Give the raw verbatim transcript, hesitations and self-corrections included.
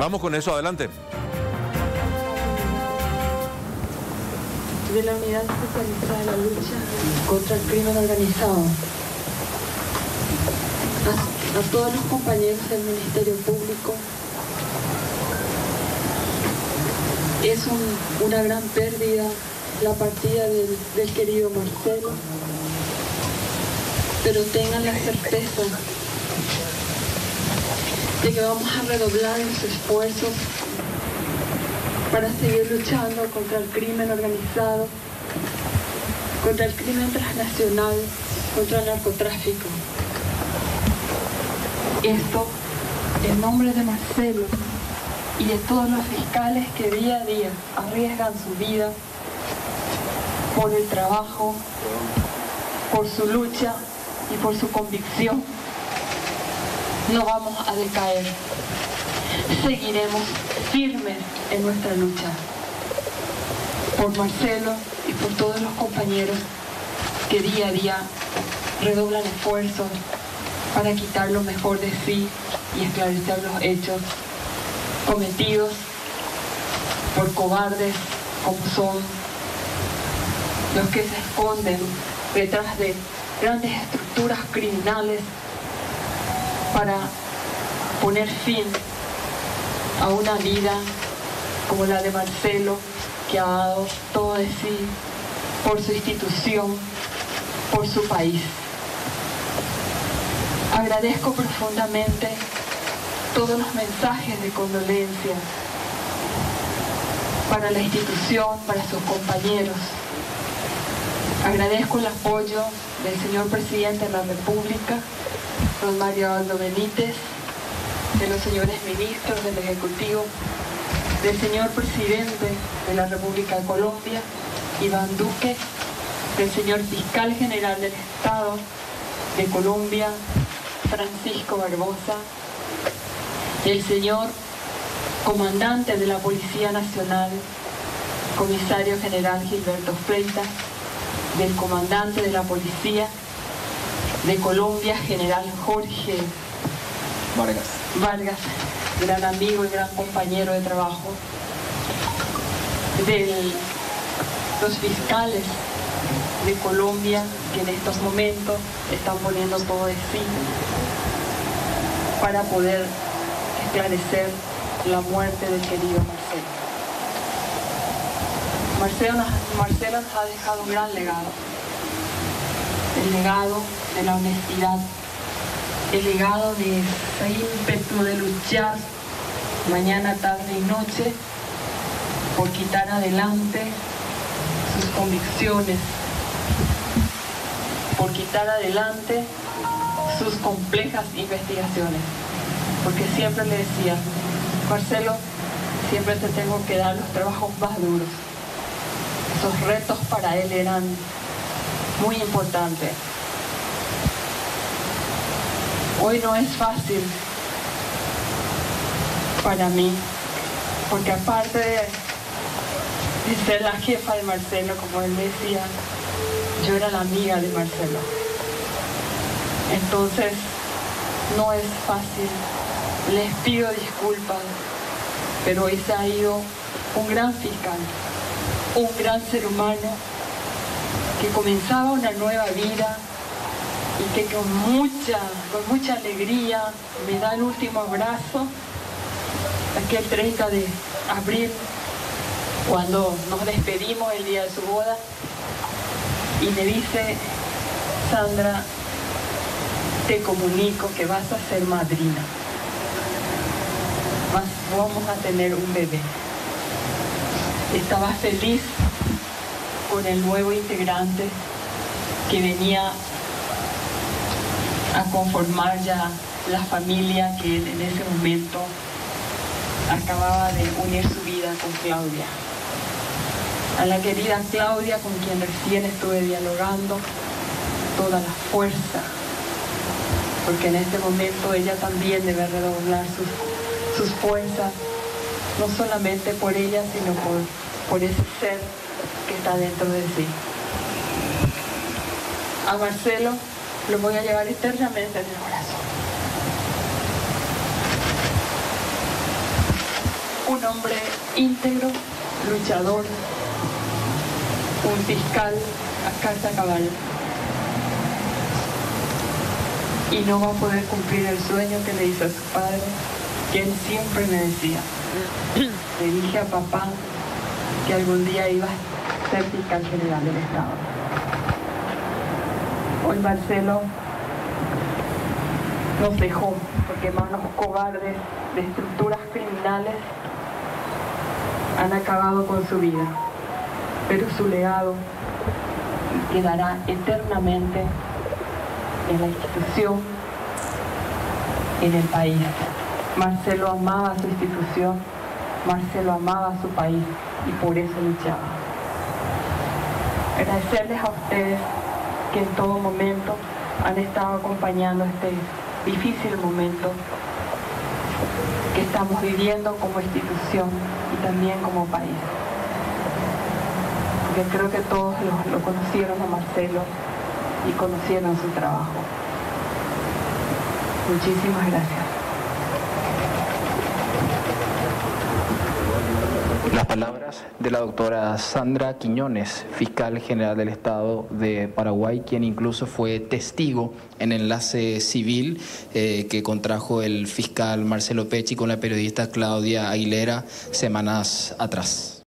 Vamos con eso, adelante. De la Unidad Especializada de la Lucha contra el Crimen Organizado. A, a todos los compañeros del Ministerio Público, es un, una gran pérdida la partida del, del querido Marcelo, pero tengan la certeza de que vamos a redoblar los esfuerzos para seguir luchando contra el crimen organizado, contra el crimen transnacional, contra el narcotráfico. Esto en nombre de Marcelo y de todos los fiscales que día a día arriesgan su vida por el trabajo, por su lucha y por su convicción. No vamos a decaer. Seguiremos firmes en nuestra lucha por Marcelo y por todos los compañeros que día a día redoblan esfuerzos para quitar lo mejor de sí y esclarecer los hechos cometidos por cobardes como son los que se esconden detrás de grandes estructuras criminales para poner fin a una vida como la de Marcelo, que ha dado todo de sí por su institución, por su país. Agradezco profundamente todos los mensajes de condolencia para la institución, para sus compañeros. Agradezco el apoyo del señor Presidente de la República, don Mario Abdo Benítez, de los señores ministros del Ejecutivo, del señor Presidente de la República de Colombia, Iván Duque, del señor Fiscal General del Estado de Colombia, Francisco Barbosa, del señor Comandante de la Policía Nacional, Comisario General Gilberto Freitas, del Comandante de la Policía de Colombia, General Jorge Vargas. Vargas, gran amigo y gran compañero de trabajo, de los fiscales de Colombia que en estos momentos están poniendo todo de sí para poder esclarecer la muerte del querido Marcelo. Marcelo nos, Marcelo nos ha dejado un gran legado, el legado de la honestidad, el legado de ese ímpetu de luchar mañana, tarde y noche por quitar adelante sus convicciones, por quitar adelante sus complejas investigaciones. Porque siempre le decía, Marcelo, siempre te tengo que dar los trabajos más duros. Esos retos para él eran muy importantes. Hoy no es fácil para mí, porque aparte de, de ser la jefa de Marcelo, como él decía, yo era la amiga de Marcelo. Entonces, no es fácil. Les pido disculpas, pero hoy se ha ido un gran fiscal, un gran ser humano que comenzaba una nueva vida y que con mucha, con mucha alegría me da el último abrazo aquel treinta de abril, cuando nos despedimos el día de su boda, y me dice, Sandra, te comunico que vas a ser madrina, vas, vamos a tener un bebé. Estaba feliz con el nuevo integrante que venía a conformar ya la familia que él en ese momento acababa de unir su vida con Claudia. A la querida Claudia, con quien recién estuve dialogando, toda la fuerza, porque en este momento ella también debe redoblar sus, sus fuerzas, no solamente por ella, sino por, por ese ser que está dentro de sí. A Marcelo lo voy a llevar eternamente en el corazón. un hombre íntegro, luchador, un fiscal a carta cabal. Y no va a poder cumplir el sueño que le hizo a su padre, que él siempre me decía. Le dije a papá que algún día iba a ser fiscal general del Estado. Hoy Marcelo nos dejó porque manos cobardes de estructuras criminales han acabado con su vida, pero su legado quedará eternamente en la institución, en el país. Marcelo amaba a su institución, Marcelo amaba a su país y por eso luchaba. Agradecerles a ustedes que en todo momento han estado acompañando este difícil momento que estamos viviendo como institución y también como país. Porque creo que todos lo, lo conocieron a Marcelo y conocieron su trabajo. Muchísimas gracias. Las palabras de la doctora Sandra Quiñones, fiscal general del Estado de Paraguay, quien incluso fue testigo en enlace civil eh, que contrajo el fiscal Marcelo Pecci con la periodista Claudia Aguilera semanas atrás.